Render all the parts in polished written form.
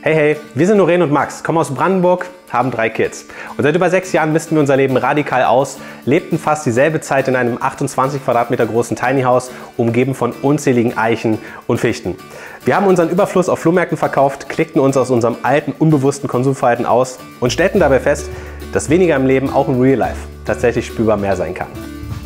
Hey, hey, wir sind Noreen und Max, kommen aus Brandenburg, haben 3 Kids. Und seit über 6 Jahren missten wir unser Leben radikal aus, lebten fast dieselbe Zeit in einem 28 Quadratmeter großen Tiny House, umgeben von unzähligen Eichen und Fichten. Wir haben unseren Überfluss auf Flohmärkten verkauft, klickten uns aus unserem alten, unbewussten Konsumverhalten aus und stellten dabei fest, dass weniger im Leben auch im Real Life tatsächlich spürbar mehr sein kann.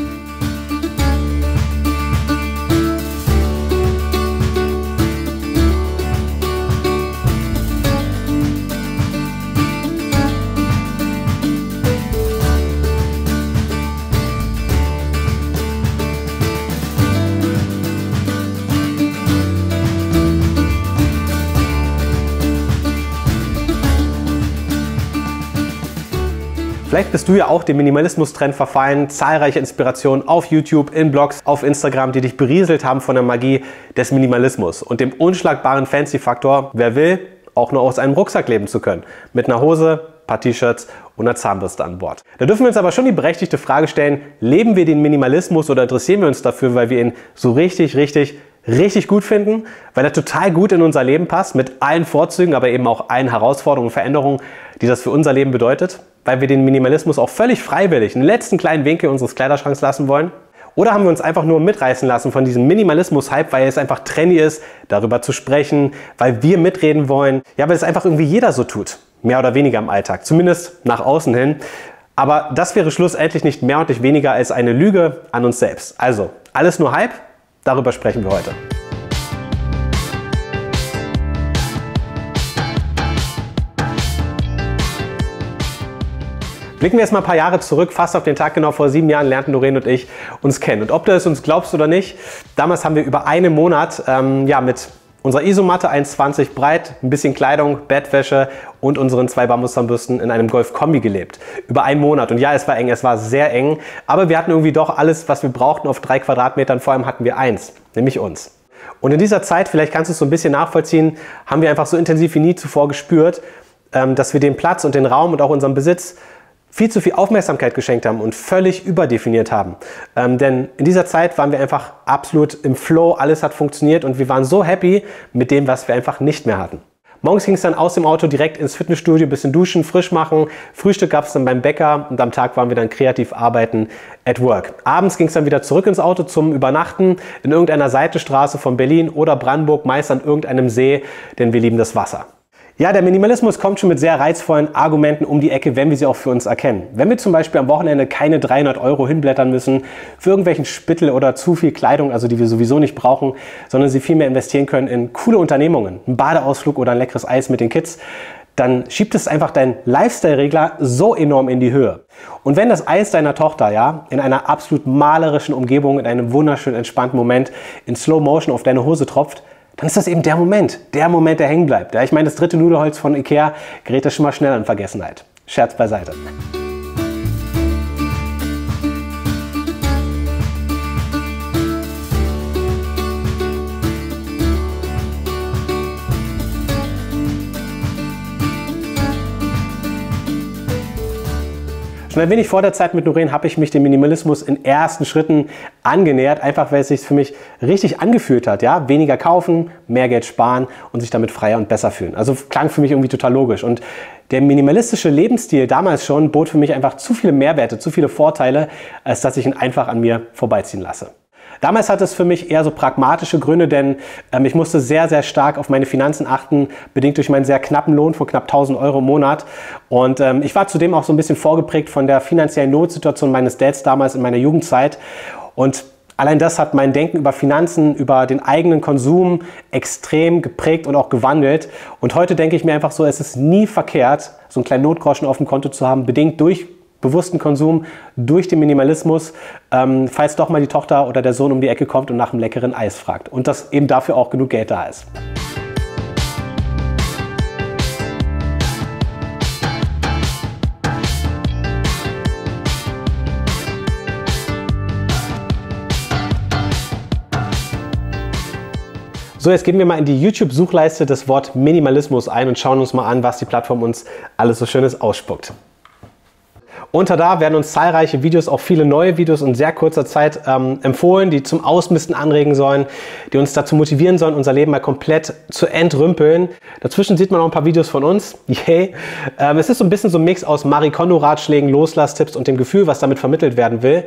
Vielleicht bist du ja auch dem Minimalismus-Trend verfallen, zahlreiche Inspirationen auf YouTube, in Blogs, auf Instagram, die dich berieselt haben von der Magie des Minimalismus und dem unschlagbaren Fancy-Faktor, wer will, auch nur aus einem Rucksack leben zu können, mit einer Hose, paar T-Shirts und einer Zahnbürste an Bord. Da dürfen wir uns aber schon die berechtigte Frage stellen, leben wir den Minimalismus oder interessieren wir uns dafür, weil wir ihn so richtig gut finden, weil er total gut in unser Leben passt, mit allen Vorzügen, aber eben auch allen Herausforderungen und Veränderungen, die das für unser Leben bedeutet, weil wir den Minimalismus auch völlig freiwillig einen letzten kleinen Winkel unseres Kleiderschranks lassen wollen? Oder haben wir uns einfach nur mitreißen lassen von diesem Minimalismus-Hype, weil es einfach trendy ist, darüber zu sprechen, weil wir mitreden wollen, ja, weil es einfach irgendwie jeder so tut, mehr oder weniger im Alltag, zumindest nach außen hin. Aber das wäre schlussendlich nicht mehr und nicht weniger als eine Lüge an uns selbst. Also, alles nur Hype? Darüber sprechen wir heute. Blicken wir jetzt mal ein paar Jahre zurück, fast auf den Tag genau vor 7 Jahren lernten Noreen und ich uns kennen. Und ob du es uns glaubst oder nicht, damals haben wir über einen Monat mit unserer Isomatte 1,20 breit, ein bisschen Kleidung, Bettwäsche und unseren 2 Bambuszahnbürsten in einem Golf-Kombi gelebt. Über einen Monat. Und ja, es war eng, es war sehr eng, aber wir hatten irgendwie doch alles, was wir brauchten auf 3 Quadratmetern. Vor allem hatten wir eins, nämlich uns. Und in dieser Zeit, vielleicht kannst du es so ein bisschen nachvollziehen, haben wir einfach so intensiv wie nie zuvor gespürt, dass wir den Platz und den Raum und auch unseren Besitz viel zu viel Aufmerksamkeit geschenkt haben und völlig überdefiniert haben. Denn in dieser Zeit waren wir einfach absolut im Flow, alles hat funktioniert und wir waren so happy mit dem, was wir einfach nicht mehr hatten. Morgens ging es dann aus dem Auto direkt ins Fitnessstudio, ein bisschen duschen, frisch machen, Frühstück gab es dann beim Bäcker und am Tag waren wir dann kreativ arbeiten at work. Abends ging es dann wieder zurück ins Auto zum Übernachten in irgendeiner Seitenstraße von Berlin oder Brandenburg, meist an irgendeinem See, denn wir lieben das Wasser. Ja, der Minimalismus kommt schon mit sehr reizvollen Argumenten um die Ecke, wenn wir sie auch für uns erkennen. Wenn wir zum Beispiel am Wochenende keine 300 € hinblättern müssen für irgendwelchen Spittel oder zu viel Kleidung, also die wir sowieso nicht brauchen, sondern sie viel mehr investieren können in coole Unternehmungen, einen Badeausflug oder ein leckeres Eis mit den Kids, dann schiebt es einfach deinen Lifestyle-Regler so enorm in die Höhe. Und wenn das Eis deiner Tochter in einer absolut malerischen Umgebung, in einem wunderschön entspannten Moment in Slow Motion auf deine Hose tropft, dann ist das eben der Moment, der hängen bleibt. Ja, ich meine, das 3. Nudelholz von Ikea gerät das schon mal schnell in Vergessenheit. Scherz beiseite. Schon ein wenig vor der Zeit mit Noreen habe ich mich dem Minimalismus in ersten Schritten angenähert, einfach weil es sich für mich richtig angefühlt hat. Ja? Weniger kaufen, mehr Geld sparen und sich damit freier und besser fühlen. Also klang für mich irgendwie total logisch. Und der minimalistische Lebensstil damals schon bot für mich einfach zu viele Mehrwerte, zu viele Vorteile, als dass ich ihn einfach an mir vorbeiziehen lasse. Damals hatte es für mich eher so pragmatische Gründe, denn ich musste sehr stark auf meine Finanzen achten, bedingt durch meinen sehr knappen Lohn von knapp 1.000 € im Monat. Und ich war zudem auch so ein bisschen vorgeprägt von der finanziellen Notsituation meines Dads damals in meiner Jugendzeit. Und allein das hat mein Denken über Finanzen, über den eigenen Konsum extrem geprägt und auch gewandelt. Und heute denke ich mir einfach so, es ist nie verkehrt, so einen kleinen Notgroschen auf dem Konto zu haben, bedingt durch bewussten Konsum, durch den Minimalismus, falls doch mal die Tochter oder der Sohn um die Ecke kommt und nach einem leckeren Eis fragt. Und dass eben dafür auch genug Geld da ist. So, jetzt geben wir mal in die YouTube-Suchleiste das Wort Minimalismus ein und schauen uns mal an, was die Plattform uns alles so Schönes ausspuckt. Unter da werden uns zahlreiche Videos, auch viele neue Videos in sehr kurzer Zeit empfohlen, die zum Ausmisten anregen sollen, die uns dazu motivieren sollen, unser Leben mal komplett zu entrümpeln. Dazwischen sieht man auch ein paar Videos von uns. Yay! Es ist so ein bisschen so ein Mix aus Marie Kondo-Ratschlägen, Loslasstipps und dem Gefühl, was damit vermittelt werden will.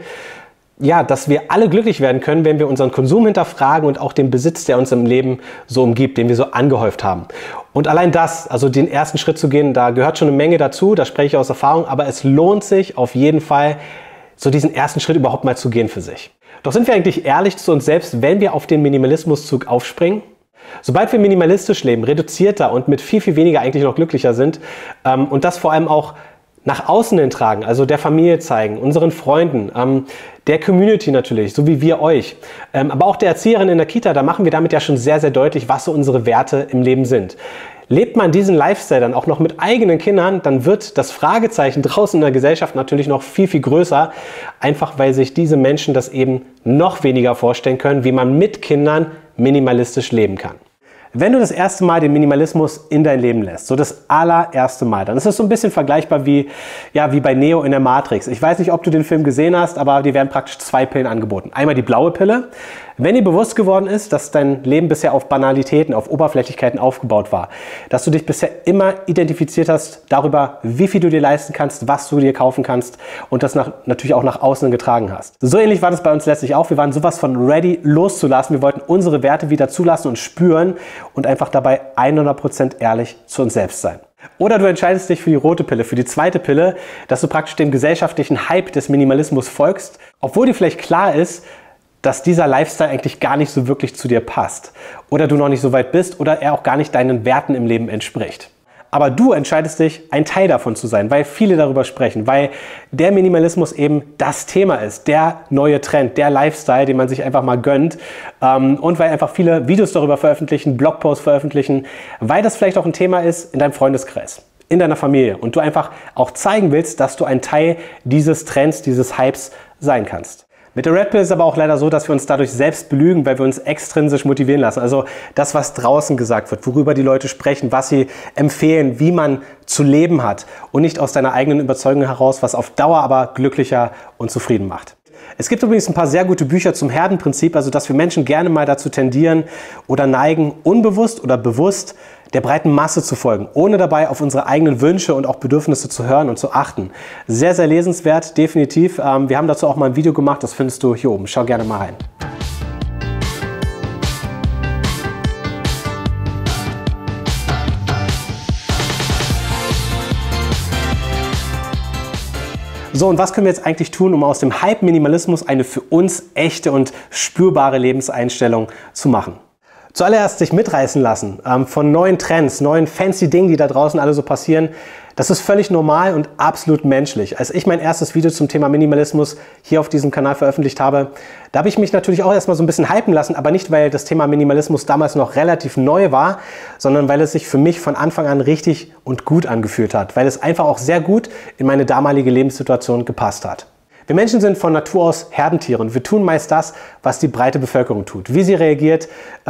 Ja, dass wir alle glücklich werden können, wenn wir unseren Konsum hinterfragen und auch den Besitz, der uns im Leben so umgibt, den wir so angehäuft haben. Und allein das, also den ersten Schritt zu gehen, da gehört schon eine Menge dazu, da spreche ich aus Erfahrung, aber es lohnt sich auf jeden Fall, so diesen ersten Schritt überhaupt mal zu gehen für sich. Doch sind wir eigentlich ehrlich zu uns selbst, wenn wir auf den Minimalismuszug aufspringen? Sobald wir minimalistisch leben, reduzierter und mit viel, viel weniger eigentlich noch glücklicher sind und das vor allem auch nach außen hin tragen, also der Familie zeigen, unseren Freunden, der Community natürlich, so wie wir euch, aber auch der Erzieherin in der Kita, da machen wir damit ja schon sehr, sehr deutlich, was so unsere Werte im Leben sind. Lebt man diesen Lifestyle dann auch noch mit eigenen Kindern, dann wird das Fragezeichen draußen in der Gesellschaft natürlich noch viel, viel größer, einfach weil sich diese Menschen das eben noch weniger vorstellen können, wie man mit Kindern minimalistisch leben kann. Wenn du das erste Mal den Minimalismus in dein Leben lässt, so das allererste Mal, dann ist es so ein bisschen vergleichbar wie bei Neo in der Matrix. Ich weiß nicht, ob du den Film gesehen hast, aber dir werden praktisch 2 Pillen angeboten. Einmal die blaue Pille. Wenn dir bewusst geworden ist, dass dein Leben bisher auf Banalitäten, auf Oberflächlichkeiten aufgebaut war, dass du dich bisher immer identifiziert hast darüber, wie viel du dir leisten kannst, was du dir kaufen kannst und das natürlich auch nach außen getragen hast. So ähnlich war das bei uns letztlich auch. Wir waren sowas von ready loszulassen. Wir wollten unsere Werte wieder zulassen und spüren und einfach dabei 100% ehrlich zu uns selbst sein. Oder du entscheidest dich für die rote Pille, für die zweite Pille, dass du praktisch dem gesellschaftlichen Hype des Minimalismus folgst, obwohl dir vielleicht klar ist, dass dieser Lifestyle eigentlich gar nicht so wirklich zu dir passt. Oder du noch nicht so weit bist oder er auch gar nicht deinen Werten im Leben entspricht. Aber du entscheidest dich, ein Teil davon zu sein, weil viele darüber sprechen, weil der Minimalismus eben das Thema ist, der neue Trend, der Lifestyle, den man sich einfach mal gönnt und weil einfach viele Videos darüber veröffentlichen, Blogposts veröffentlichen, weil das vielleicht auch ein Thema ist in deinem Freundeskreis, in deiner Familie und du einfach auch zeigen willst, dass du ein Teil dieses Trends, dieses Hypes sein kannst. Mit der Red Pill ist es aber auch leider so, dass wir uns dadurch selbst belügen, weil wir uns extrinsisch motivieren lassen. Also das, was draußen gesagt wird, worüber die Leute sprechen, was sie empfehlen, wie man zu leben hat und nicht aus deiner eigenen Überzeugung heraus, was auf Dauer aber glücklicher und zufrieden macht. Es gibt übrigens ein paar sehr gute Bücher zum Herdenprinzip, also dass wir Menschen gerne mal dazu tendieren oder neigen, unbewusst oder bewusst der breiten Masse zu folgen, ohne dabei auf unsere eigenen Wünsche und auch Bedürfnisse zu hören und zu achten. Sehr, sehr lesenswert, definitiv. Wir haben dazu auch mal ein Video gemacht, das findest du hier oben. Schau gerne mal rein. So, und was können wir jetzt eigentlich tun, um aus dem Hype-Minimalismus eine für uns echte und spürbare Lebenseinstellung zu machen? Zuallererst sich mitreißen lassen von neuen Trends, neuen fancy Dingen, die da draußen alle so passieren. Das ist völlig normal und absolut menschlich. Als ich mein erstes Video zum Thema Minimalismus hier auf diesem Kanal veröffentlicht habe, da habe ich mich natürlich auch erstmal so ein bisschen hypen lassen, aber nicht, weil das Thema Minimalismus damals noch relativ neu war, sondern weil es sich für mich von Anfang an richtig und gut angefühlt hat, weil es einfach auch sehr gut in meine damalige Lebenssituation gepasst hat. Wir Menschen sind von Natur aus Herdentiere und wir tun meist das, was die breite Bevölkerung tut, wie sie reagiert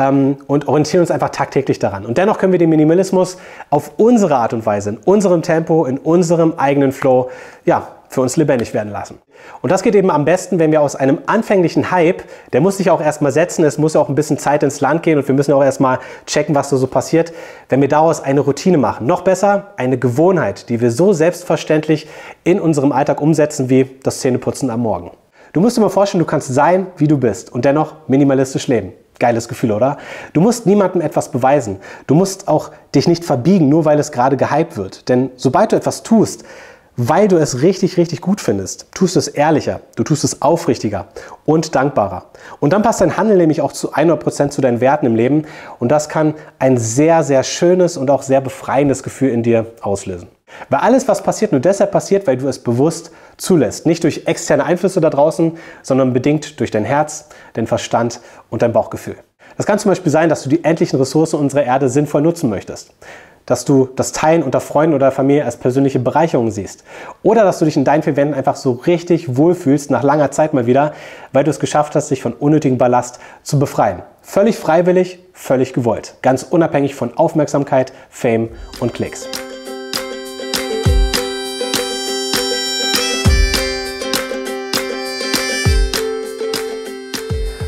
und orientieren uns einfach tagtäglich daran. Und dennoch können wir den Minimalismus auf unsere Art und Weise, in unserem Tempo, in unserem eigenen Flow, ja, für uns lebendig werden lassen. Und das geht eben am besten, wenn wir aus einem anfänglichen Hype, der muss sich auch erstmal setzen, es muss ja auch ein bisschen Zeit ins Land gehen und wir müssen auch erstmal checken, was da so passiert, wenn wir daraus eine Routine machen. Noch besser, eine Gewohnheit, die wir so selbstverständlich in unserem Alltag umsetzen wie das Zähneputzen am Morgen. Du musst dir mal vorstellen, du kannst sein, wie du bist und dennoch minimalistisch leben. Geiles Gefühl, oder? Du musst niemandem etwas beweisen. Du musst auch dich nicht verbiegen, nur weil es gerade gehypt wird. Denn sobald du etwas tust, weil du es richtig, richtig gut findest, tust du es ehrlicher, du tust es aufrichtiger und dankbarer. Und dann passt dein Handeln nämlich auch zu 100% zu deinen Werten im Leben und das kann ein sehr, sehr schönes und auch sehr befreiendes Gefühl in dir auslösen. Weil alles, was passiert, nur deshalb passiert, weil du es bewusst zulässt. Nicht durch externe Einflüsse da draußen, sondern bedingt durch dein Herz, dein Verstand und dein Bauchgefühl. Das kann zum Beispiel sein, dass du die endlichen Ressourcen unserer Erde sinnvoll nutzen möchtest. Dass du das Teilen unter Freunden oder Familie als persönliche Bereicherung siehst. Oder dass du dich in deinen 4 Wänden einfach so richtig wohlfühlst, nach langer Zeit mal wieder, weil du es geschafft hast, dich von unnötigem Ballast zu befreien. Völlig freiwillig, völlig gewollt. Ganz unabhängig von Aufmerksamkeit, Fame und Klicks.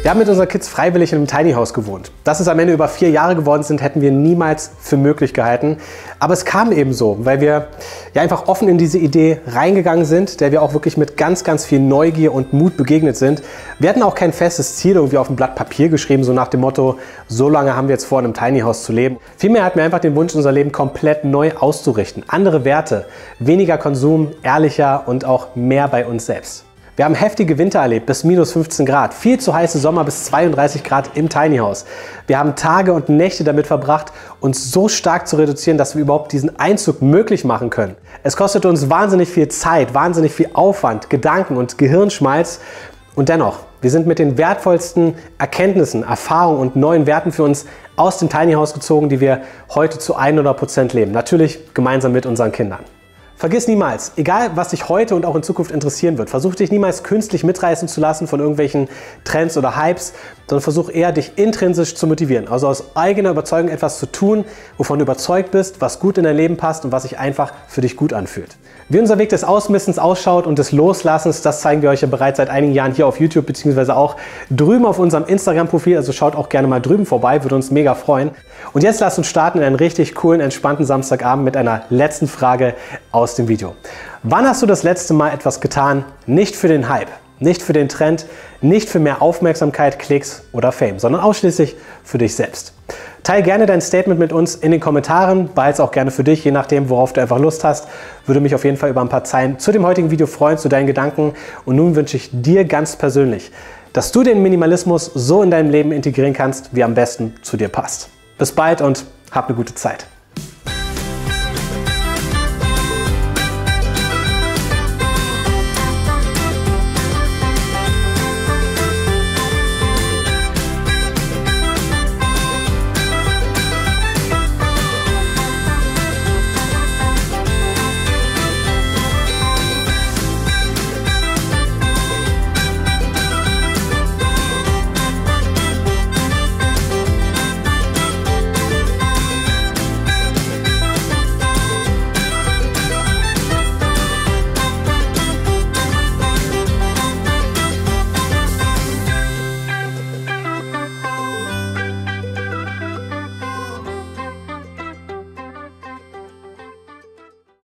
Wir haben mit unseren Kids freiwillig in einem Tiny House gewohnt. Dass es am Ende über 4 Jahre geworden sind, hätten wir niemals für möglich gehalten. Aber es kam eben so, weil wir ja einfach offen in diese Idee reingegangen sind, der wir auch wirklich mit ganz, ganz viel Neugier und Mut begegnet sind. Wir hatten auch kein festes Ziel irgendwie auf ein Blatt Papier geschrieben, so nach dem Motto, so lange haben wir jetzt vor, in einem Tiny House zu leben. Vielmehr hatten wir einfach den Wunsch, unser Leben komplett neu auszurichten. Andere Werte, weniger Konsum, ehrlicher und auch mehr bei uns selbst. Wir haben heftige Winter erlebt, bis minus 15 Grad, viel zu heiße Sommer bis 32 Grad im Tiny House. Wir haben Tage und Nächte damit verbracht, uns so stark zu reduzieren, dass wir überhaupt diesen Einzug möglich machen können. Es kostet uns wahnsinnig viel Zeit, wahnsinnig viel Aufwand, Gedanken und Gehirnschmalz. Und dennoch, wir sind mit den wertvollsten Erkenntnissen, Erfahrungen und neuen Werten für uns aus dem Tiny House gezogen, die wir heute zu 100% leben. Natürlich gemeinsam mit unseren Kindern. Vergiss niemals, egal was dich heute und auch in Zukunft interessieren wird, versuch dich niemals künstlich mitreißen zu lassen von irgendwelchen Trends oder Hypes, sondern versuch eher, dich intrinsisch zu motivieren. Also aus eigener Überzeugung etwas zu tun, wovon du überzeugt bist, was gut in dein Leben passt und was sich einfach für dich gut anfühlt. Wie unser Weg des Ausmistens ausschaut und des Loslassens, das zeigen wir euch ja bereits seit einigen Jahren hier auf YouTube, beziehungsweise auch drüben auf unserem Instagram-Profil. Also schaut auch gerne mal drüben vorbei, würde uns mega freuen. Und jetzt lasst uns starten in einen richtig coolen, entspannten Samstagabend mit einer letzten Frage aus dem Video. Wann hast du das letzte Mal etwas getan, nicht für den Hype, nicht für den Trend, nicht für mehr Aufmerksamkeit, Klicks oder Fame, sondern ausschließlich für dich selbst? Teil gerne dein Statement mit uns in den Kommentaren, behalte es auch gerne für dich, je nachdem, worauf du einfach Lust hast. Würde mich auf jeden Fall über ein paar Zeilen zu dem heutigen Video freuen, zu deinen Gedanken. Und nun wünsche ich dir ganz persönlich, dass du den Minimalismus so in deinem Leben integrieren kannst, wie am besten zu dir passt. Bis bald und hab eine gute Zeit.